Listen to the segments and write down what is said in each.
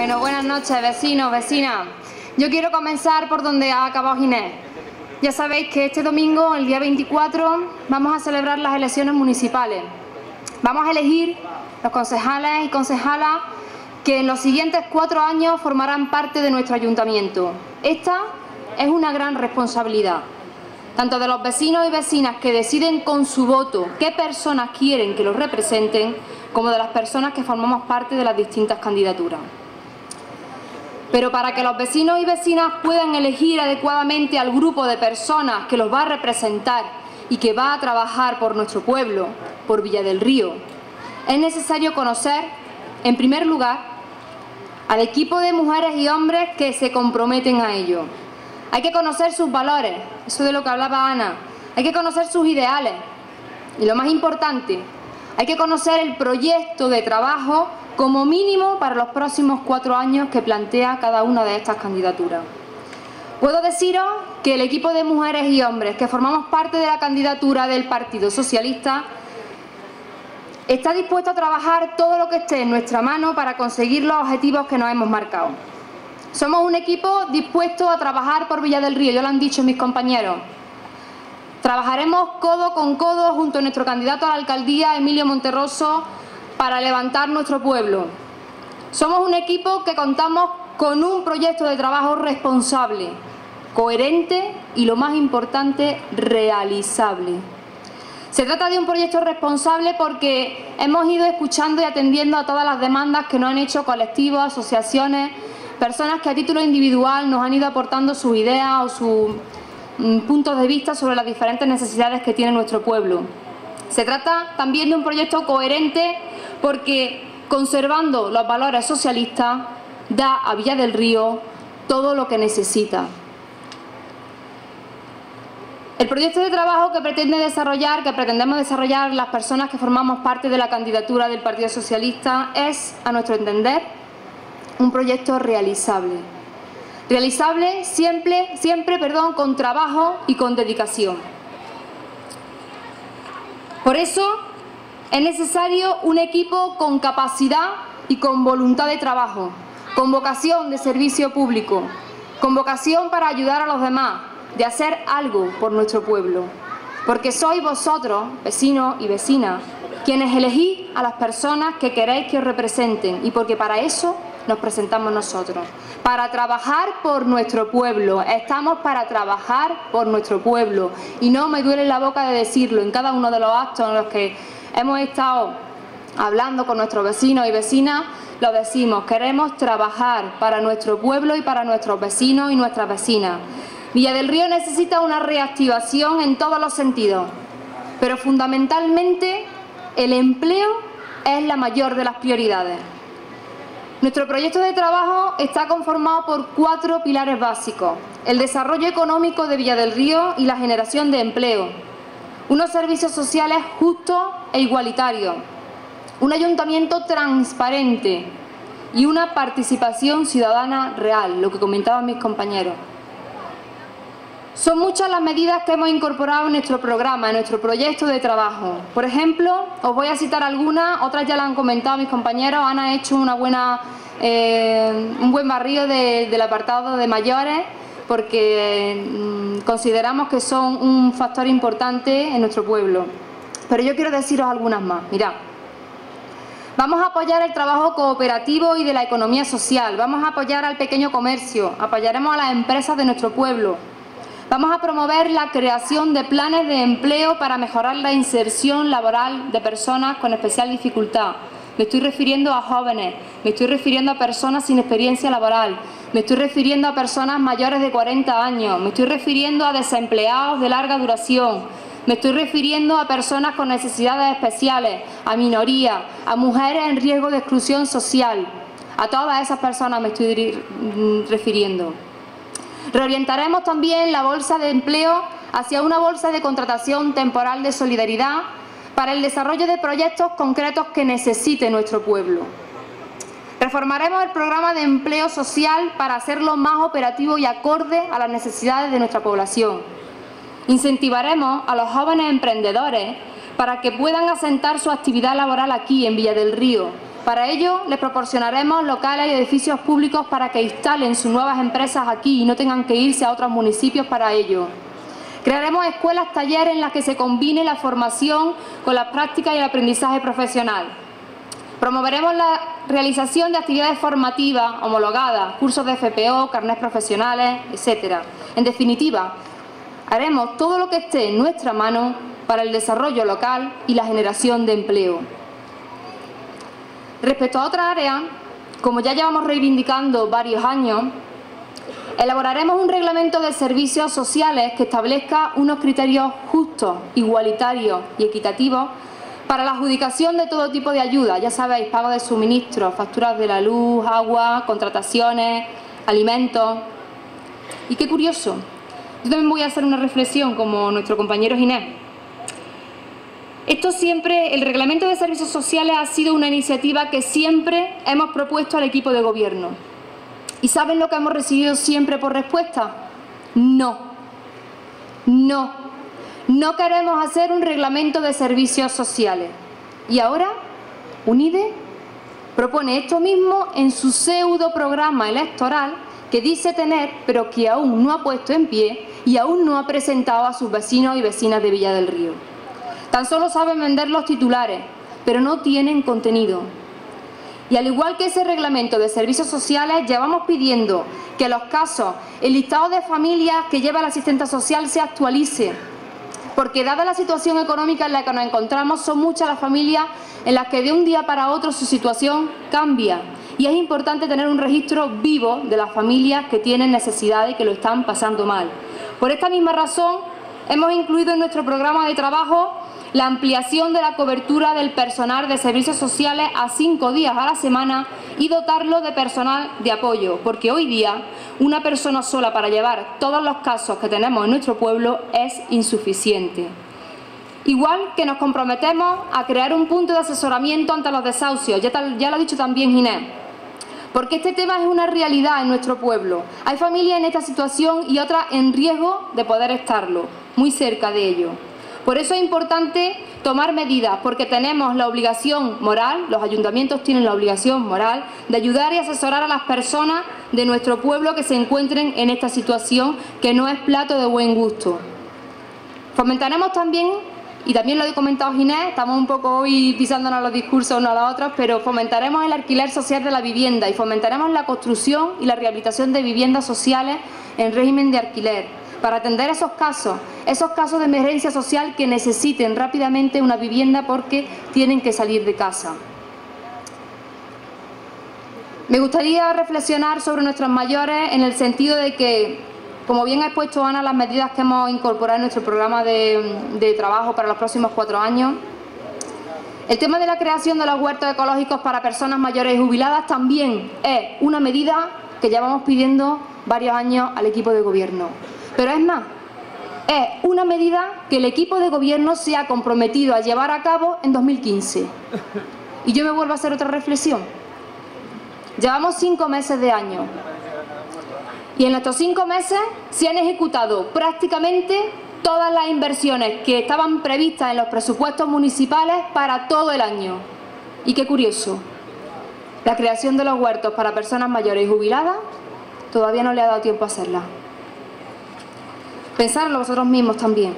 Bueno, buenas noches, vecinos, vecinas. Yo quiero comenzar por donde ha acabado Ginés. Ya sabéis que este domingo, el día 24, vamos a celebrar las elecciones municipales. Vamos a elegir los concejales y concejalas que en los siguientes 4 años formarán parte de nuestro ayuntamiento. Esta es una gran responsabilidad, tanto de los vecinos y vecinas que deciden con su voto qué personas quieren que los representen, como de las personas que formamos parte de las distintas candidaturas. Pero para que los vecinos y vecinas puedan elegir adecuadamente al grupo de personas que los va a representar y que va a trabajar por nuestro pueblo, por Villa del Río, es necesario conocer, en primer lugar, al equipo de mujeres y hombres que se comprometen a ello. Hay que conocer sus valores, eso de lo que hablaba Ana. Hay que conocer sus ideales. Y lo más importante, hay que conocer el proyecto de trabajo como mínimo para los próximos 4 años que plantea cada una de estas candidaturas. Puedo deciros que el equipo de mujeres y hombres que formamos parte de la candidatura del Partido Socialista está dispuesto a trabajar todo lo que esté en nuestra mano para conseguir los objetivos que nos hemos marcado. Somos un equipo dispuesto a trabajar por Villa del Río, ya lo han dicho mis compañeros. Trabajaremos codo con codo junto a nuestro candidato a la alcaldía, Emilio Monterroso, para levantar nuestro pueblo. Somos un equipo que contamos con un proyecto de trabajo responsable, coherente y, lo más importante, realizable. Se trata de un proyecto responsable porque hemos ido escuchando y atendiendo a todas las demandas que nos han hecho colectivos, asociaciones, personas que a título individual nos han ido aportando sus ideas o sus puntos de vista sobre las diferentes necesidades que tiene nuestro pueblo. Se trata también de un proyecto coherente porque, conservando los valores socialistas, da a Villa del Río todo lo que necesita. El proyecto de trabajo que pretendemos desarrollar las personas que formamos parte de la candidatura del Partido Socialista es, a nuestro entender, un proyecto realizable. Realizable siempre, con trabajo y con dedicación. Por eso es necesario un equipo con capacidad y con voluntad de trabajo, con vocación de servicio público, con vocación para ayudar a los demás, de hacer algo por nuestro pueblo. Porque sois vosotros, vecinos y vecinas, quienes elegís a las personas que queréis que os representen, y porque para eso nos presentamos nosotros, para trabajar por nuestro pueblo. Estamos para trabajar por nuestro pueblo, y no me duele la boca de decirlo en cada uno de los actos en los que hemos estado hablando con nuestros vecinos y vecinas. Lo decimos, queremos trabajar para nuestro pueblo y para nuestros vecinos y nuestras vecinas. Villa del Río necesita una reactivación en todos los sentidos, pero fundamentalmente el empleo es la mayor de las prioridades. Nuestro proyecto de trabajo está conformado por 4 pilares básicos: el desarrollo económico de Villa del Río y la generación de empleo, unos servicios sociales justos e igualitarios, un ayuntamiento transparente y una participación ciudadana real, lo que comentaban mis compañeros. Son muchas las medidas que hemos incorporado en nuestro programa, en nuestro proyecto de trabajo. Por ejemplo, os voy a citar algunas, otras ya las han comentado mis compañeros. Han hecho un buen barrido del apartado de mayores, porque consideramos que son un factor importante en nuestro pueblo. Pero yo quiero deciros algunas más. Mirad, vamos a apoyar el trabajo cooperativo y de la economía social. Vamos a apoyar al pequeño comercio. Apoyaremos a las empresas de nuestro pueblo. Vamos a promover la creación de planes de empleo para mejorar la inserción laboral de personas con especial dificultad. Me estoy refiriendo a jóvenes, me estoy refiriendo a personas sin experiencia laboral, me estoy refiriendo a personas mayores de 40 años, me estoy refiriendo a desempleados de larga duración, me estoy refiriendo a personas con necesidades especiales, a minorías, a mujeres en riesgo de exclusión social. A todas esas personas me estoy refiriendo. Reorientaremos también la bolsa de empleo hacia una bolsa de contratación temporal de solidaridad para el desarrollo de proyectos concretos que necesite nuestro pueblo. Reformaremos el programa de empleo social para hacerlo más operativo y acorde a las necesidades de nuestra población. Incentivaremos a los jóvenes emprendedores para que puedan asentar su actividad laboral aquí en Villa del Río, Para ello, les proporcionaremos locales y edificios públicos para que instalen sus nuevas empresas aquí y no tengan que irse a otros municipios para ello. Crearemos escuelas, talleres en las que se combine la formación con las prácticas y el aprendizaje profesional. Promoveremos la realización de actividades formativas homologadas, cursos de FPO, carnés profesionales, etc. En definitiva, haremos todo lo que esté en nuestra mano para el desarrollo local y la generación de empleo. Respecto a otra área, como ya llevamos reivindicando varios años, elaboraremos un reglamento de servicios sociales que establezca unos criterios justos, igualitarios y equitativos para la adjudicación de todo tipo de ayudas, ya sabéis, pago de suministros, facturas de la luz, agua, contrataciones, alimentos. Y qué curioso, yo también voy a hacer una reflexión como nuestro compañero Ginés. El Reglamento de Servicios Sociales ha sido una iniciativa que siempre hemos propuesto al equipo de gobierno. ¿Y saben lo que hemos recibido siempre por respuesta? No. No. No queremos hacer un reglamento de servicios sociales. Y ahora, UNIDE propone esto mismo en su pseudo programa electoral que dice tener, pero que aún no ha puesto en pie y aún no ha presentado a sus vecinos y vecinas de Villa del Río. Tan solo saben vender los titulares, pero no tienen contenido. Y al igual que ese reglamento de servicios sociales, llevamos pidiendo que los casos, el listado de familias que lleva la asistenta social se actualice, porque dada la situación económica en la que nos encontramos, son muchas las familias en las que de un día para otro su situación cambia. Y es importante tener un registro vivo de las familias que tienen necesidades y que lo están pasando mal. Por esta misma razón, hemos incluido en nuestro programa de trabajo la ampliación de la cobertura del personal de servicios sociales a 5 días a la semana y dotarlo de personal de apoyo, porque hoy día una persona sola para llevar todos los casos que tenemos en nuestro pueblo es insuficiente. Igual que nos comprometemos a crear un punto de asesoramiento ante los desahucios, ya lo ha dicho también Ginés, porque este tema es una realidad en nuestro pueblo. Hay familias en esta situación y otras en riesgo de poder estarlo, muy cerca de ello. Por eso es importante tomar medidas, porque tenemos la obligación moral, los ayuntamientos tienen la obligación moral de ayudar y asesorar a las personas de nuestro pueblo que se encuentren en esta situación que no es plato de buen gusto. Fomentaremos también, y también lo he comentado Ginés, estamos un poco hoy pisándonos los discursos unos a los otros, pero fomentaremos el alquiler social de la vivienda y fomentaremos la construcción y la rehabilitación de viviendas sociales en régimen de alquiler, para atender esos casos de emergencia social que necesiten rápidamente una vivienda porque tienen que salir de casa. Me gustaría reflexionar sobre nuestros mayores en el sentido de que, como bien ha expuesto Ana, las medidas que hemos incorporado en nuestro programa de trabajo para los próximos 4 años, el tema de la creación de los huertos ecológicos para personas mayores y jubiladas también es una medida que llevamos pidiendo varios años al equipo de gobierno. Pero es más, es una medida que el equipo de gobierno se ha comprometido a llevar a cabo en 2015. Y yo me vuelvo a hacer otra reflexión. Llevamos 5 meses de año. Y en estos 5 meses se han ejecutado prácticamente todas las inversiones que estaban previstas en los presupuestos municipales para todo el año. Y qué curioso, la creación de los huertos para personas mayores y jubiladas todavía no le ha dado tiempo a hacerla. Pensarlo vosotros mismos también.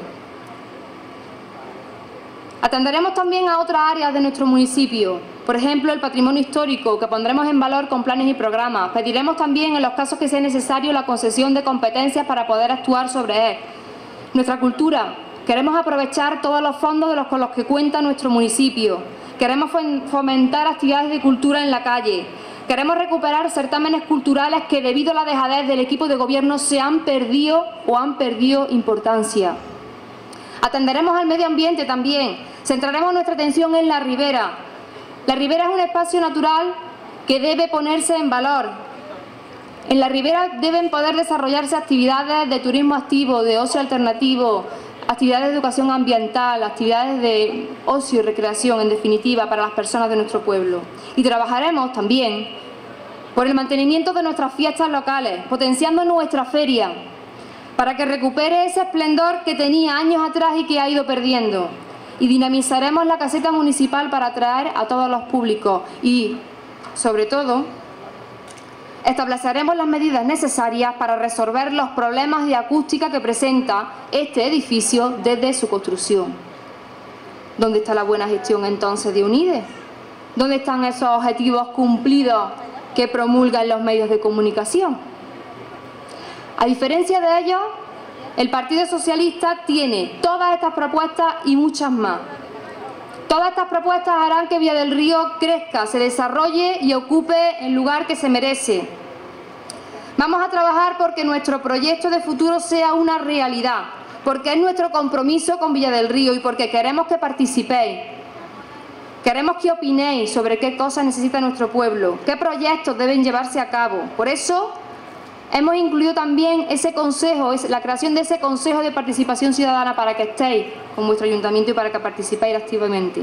Atenderemos también a otras áreas de nuestro municipio, por ejemplo el patrimonio histórico, que pondremos en valor con planes y programas. Pediremos también en los casos que sea necesario la concesión de competencias para poder actuar sobre él. Nuestra cultura, queremos aprovechar todos los fondos con los que cuenta nuestro municipio. Queremos fomentar actividades de cultura en la calle. Queremos recuperar certámenes culturales que debido a la dejadez del equipo de gobierno se han perdido o han perdido importancia. Atenderemos al medio ambiente también. Centraremos nuestra atención en la ribera. La ribera es un espacio natural que debe ponerse en valor. En la ribera deben poder desarrollarse actividades de turismo activo, de ocio alternativo, actividades de educación ambiental, actividades de ocio y recreación, en definitiva, para las personas de nuestro pueblo. Y trabajaremos también por el mantenimiento de nuestras fiestas locales, potenciando nuestra feria, para que recupere ese esplendor que tenía años atrás y que ha ido perdiendo. y dinamizaremos la caseta municipal para atraer a todos los públicos y, sobre todo, estableceremos las medidas necesarias para resolver los problemas de acústica que presenta este edificio desde su construcción. ¿Dónde está la buena gestión entonces de UNIDE? ¿Dónde están esos objetivos cumplidos que promulgan los medios de comunicación? A diferencia de ellos, el Partido Socialista tiene todas estas propuestas y muchas más. Todas estas propuestas harán que Villa del Río crezca, se desarrolle y ocupe el lugar que se merece. Vamos a trabajar porque nuestro proyecto de futuro sea una realidad, porque es nuestro compromiso con Villa del Río y porque queremos que participéis. Queremos que opinéis sobre qué cosas necesita nuestro pueblo, qué proyectos deben llevarse a cabo. Por eso hemos incluido también ese consejo, la creación de ese consejo de participación ciudadana para que estéis con vuestro ayuntamiento y para que participéis activamente.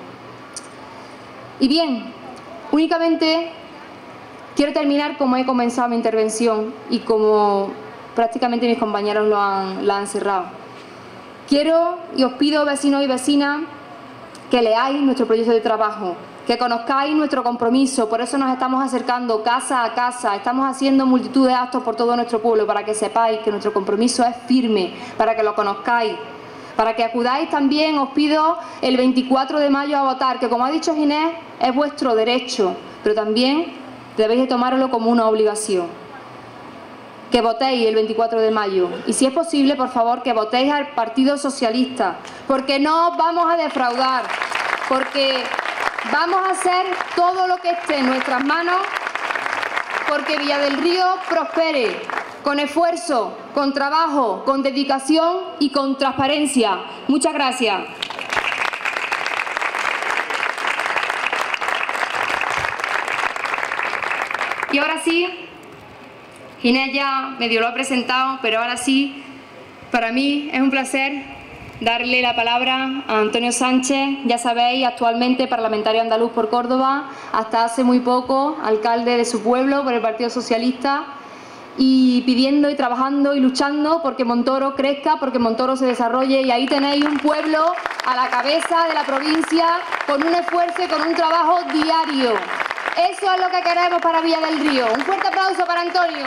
Y bien, únicamente quiero terminar como he comenzado mi intervención y como prácticamente mis compañeros la han cerrado. Quiero y os pido, vecinos y vecinas, que leáis nuestro proyecto de trabajo, que conozcáis nuestro compromiso. Por eso nos estamos acercando casa a casa, estamos haciendo multitud de actos por todo nuestro pueblo, para que sepáis que nuestro compromiso es firme, para que lo conozcáis, para que acudáis también, os pido, el 24 de mayo a votar, que como ha dicho Ginés, es vuestro derecho, pero también debéis de tomároslo como una obligación. Que votéis el 24 de mayo y, si es posible, por favor, que votéis al Partido Socialista, porque no os vamos a defraudar, porque vamos a hacer todo lo que esté en nuestras manos porque Villa del Río prospere, con esfuerzo, con trabajo, con dedicación y con transparencia. Muchas gracias. Y ahora sí, Ginés ya medio lo ha presentado, pero ahora sí, para mí es un placer darle la palabra a Antonio Sánchez, ya sabéis, actualmente parlamentario andaluz por Córdoba, hasta hace muy poco alcalde de su pueblo por el Partido Socialista, y pidiendo y trabajando y luchando porque Montoro crezca, porque Montoro se desarrolle, y ahí tenéis un pueblo a la cabeza de la provincia con un esfuerzo y con un trabajo diario. Eso es lo que queremos para Villa del Río. Un fuerte aplauso para Antonio.